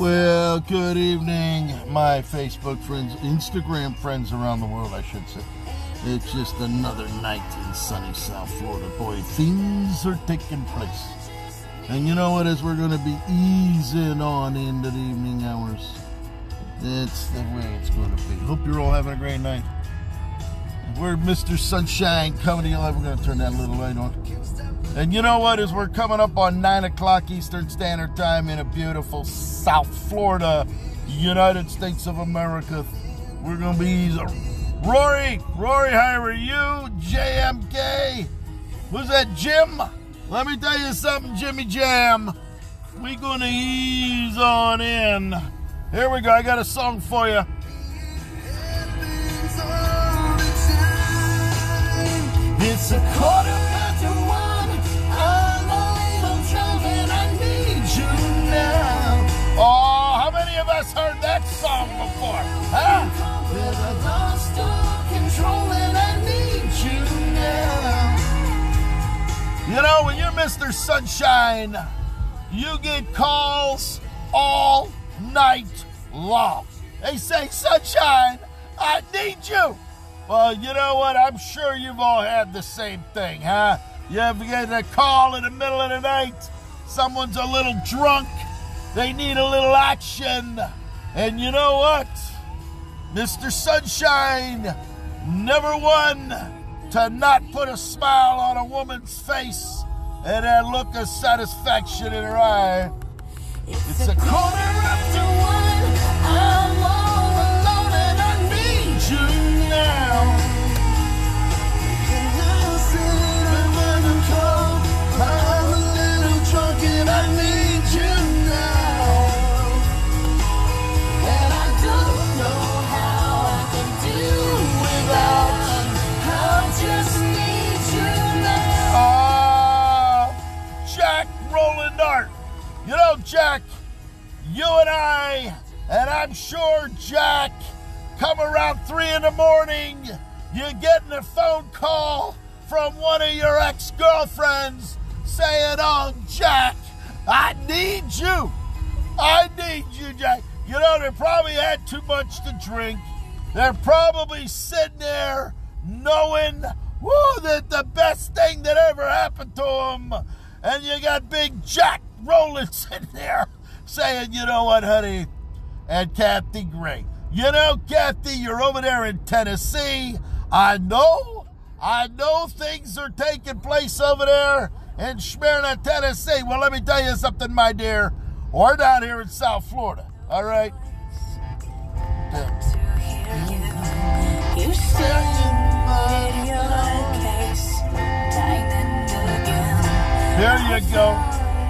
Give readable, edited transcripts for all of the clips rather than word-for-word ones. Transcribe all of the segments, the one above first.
Well, good evening, my Facebook friends, Instagram friends around the world, I should say. It's just another night in sunny South Florida. Boy, things are taking place. And you know what, as we're going to be easing on into the evening hours, that's the way it's going to be. Hope you're all having a great night. We're Mr. Sunshine coming to you live. We're going to turn that little light on. And you know what, as we're coming up on 9 o'clock Eastern Standard Time in a beautiful South Florida, United States of America, we're going to be easy. Rory, how are you? JMK. Who's that, Jim? Let me tell you something, Jimmy Jam. We're going to ease on in. Here we go. I got a song for you. It's a quarter after 1. I'm a little drunk and I need you now. Oh, how many of us heard that song before? Huh? With a lost control and I need you now. You know, when you're Mr. Sunshine, you get calls all night long. They say, Sunshine, I need you. Well, you know what? I'm sure you've all had the same thing, huh? You ever get a call in the middle of the night? Someone's a little drunk. They need a little action. And you know what? Mr. Sunshine, never one to not put a smile on a woman's face and that look of satisfaction in her eye. It's a quarter after 1. I'm all alone and I need you now. I'm a little drunk and I need you now. And I don't know how I can do without you. I just need you now. Jack Roland Art. You know, Jack, you and I'm sure Jack, come around 3 in the morning, you're getting a phone call from one of your ex-girlfriends saying, oh, Jack, I need you. I need you, Jack. You know, they probably had too much to drink. They're probably sitting there knowing, woo, that the best thing that ever happened to them. And you got big Jack Rowland sitting there saying, you know what, honey, and Kathy Gray. You know, Kathy, you're over there in Tennessee. I know things are taking place over there in Smyrna, Tennessee. Well, let me tell you something, my dear. We're down here in South Florida, all right? There you go.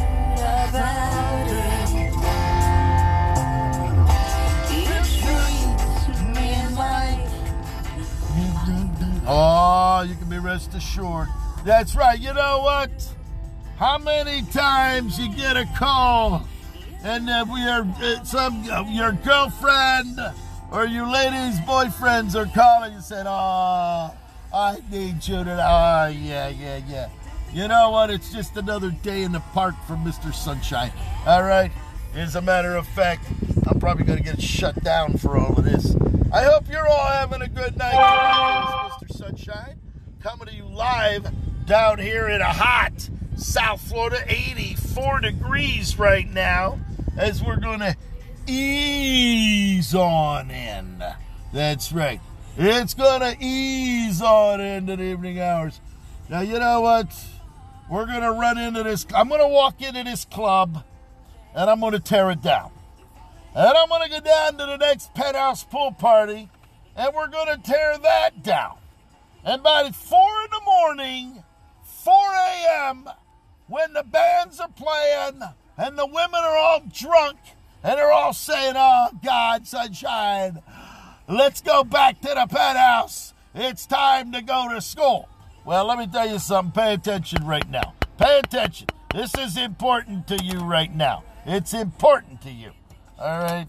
Oh, you can be rest assured. That's right. You know what? How many times you get a call and your girlfriend or your ladies' boyfriends are calling and saying, oh, I need you to, oh, yeah. You know what? It's just another day in the park for Mr. Sunshine. All right? As a matter of fact, I'm probably going to get shut down for all of this. I hope you're all having a good night. Mr. Sunshine coming to you live down here in a hot South Florida, 84 degrees right now, as we're going to ease on in. That's right. It's going to ease on into the evening hours. Now, you know what? We're going to run into this. I'm going to walk into this club, and I'm going to tear it down. And I'm going to go down to the next penthouse pool party, and we're going to tear that down. And by 4 in the morning, 4 a.m., when the bands are playing, and the women are all drunk, and they're all saying, oh, God, Sunshine, let's go back to the penthouse. It's time to go to school. Well, let me tell you something. Pay attention right now. Pay attention. This is important to you right now. It's important to you. All right.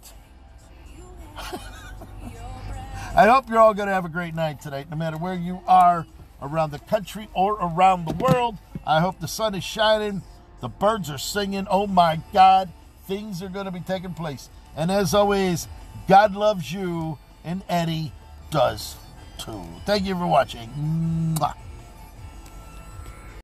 I hope you're all going to have a great night tonight, no matter where you are around the country or around the world. I hope the sun is shining. The birds are singing. Oh, my God. things are going to be taking place. And as always, God loves you, and Eddie does too. Thank you for watching. Mwah.